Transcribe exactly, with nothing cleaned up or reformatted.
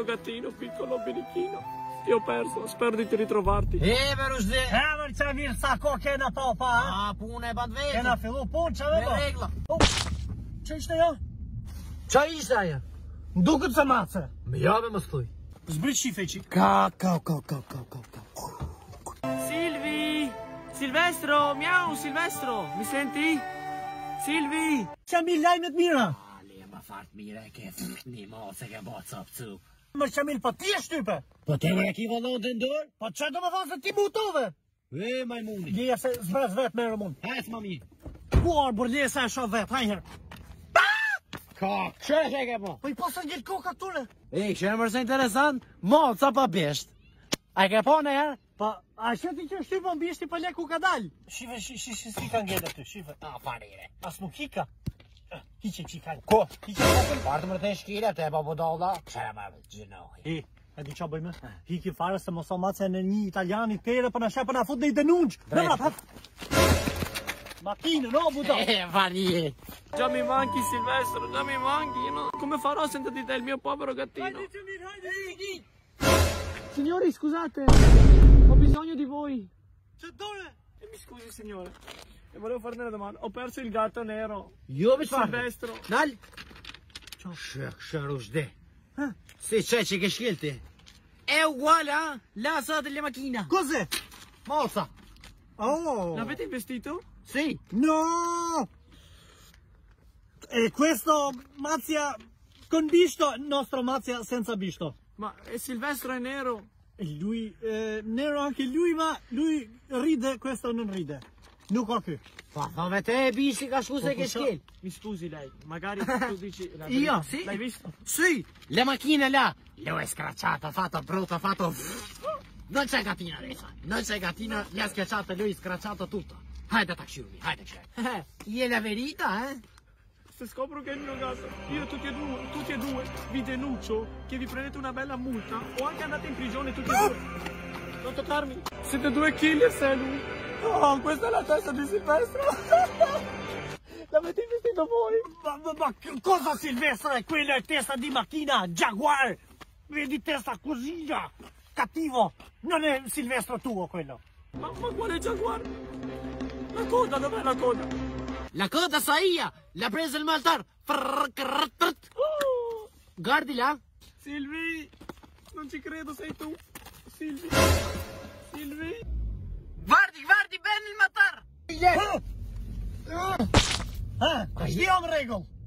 mio gattino, piccolo birichino. Ti ho perso, spero di ti ritrovarti. E për është dhe. E, mërë që mirë sa ko kena pa pa, ha? A, punë e bat vetë. Kena fillu punë që me Me do? regla. Që ishte jo? Qa ishte aja? Ndukët se mace. Me jabe më stoj. Zbrit shife qik. Ka, ka, ka, ka, ka, ka, ka. Silvi! Silvestro! Miau, Silvestro! Mi senti? Silvi! Që mi lajmet mira? Ale, ma fart mire ke një moce ke bo cop cu. Mërë që mirë, po ti e shtype? Po te me ki vallon të ndër? Po që do me thonë se ti mutove? E, majmuni. Gjeja se zbret vetë me rëmun. Hes, mami. Kuar, burlesa e shoh vetë, hajher. Ka, që e ke po? Po i posë njëllë koka këture? E, që e mërse interesant, moca pa besht. A ke po në herë? Po, a që ti që shtype më bishti për le ku ka dalë? Shive, shi, shi, shi, si ka ngede ty, shive. A, farire. As nuk hika. Hiqe që i ka. Ko? Hiqe që i ka. Partë më të shkire, te e pa budolla. Këshere më gjinohi. E, e di qa bëjme? Hiki fare se mos o mace në një italiani tere për në shepë në fut në i denunq. Në mrat, hap. Makinë, no, budo. E, farire. Già mi manchi Silvestro, già mi manchi. Io non... Come farò senza di te, il mio povero gattino? Signori, scusate, ho bisogno di voi. C'è dove? E mi scusi, signore. E volevo farti una domanda. Ho perso il gatto nero. Jo, me qfarë? Silvestro. Nal? Shë, shërë u shde. Si që që ke shkilti? E uguale, ha? La sa delle macchina. Cos'è? Mossa. Oh. L'avete investito? Sì. No! E questo Mazia con bisto, il nostro Mazia senza bisto. Ma e Silvestro è nero? E lui, eh, nero anche lui, ma lui ride, questo non ride. Nuk ka ky. Pa, fa me te e bishi ka shku se ke shkil. Mi scusi lei, magari tu dici la Io, verità. sì. L'hai visto? Sì, le macchine là. Le ho scracciata, fatto brutto, fatto... Non c'è gattina adesso. Non c'è gattina, le ha schiacciate lui, scracciato tutto. Haide taxiumi, haide c'è. Eh, è la verità, eh? Se scopro che è il mio gatto, io tutti e due, tutti e due, vi denuncio che vi prendete una bella multa o anche andate in prigione tutti e due. Non toccarmi. Siete due killer, sei lui. Oh, questa è la testa di Silvestro. L'avete investito voi? Ma, ma, ma cosa Silvestre è? Quella è testa di macchina Jaguar. Vedi testa così, cattivo. Non è Silvestro tuo quello. Ma, ma quale Jaguar? La coda, dov'è la coda? La coda sa io, l'ha presa il maltar. Oh, Guardi là. Silvi, non ci credo, sei tu. Silvi, Silvi. Guardi, guardi bene il maltar. Ah, ah, stiamo in regola.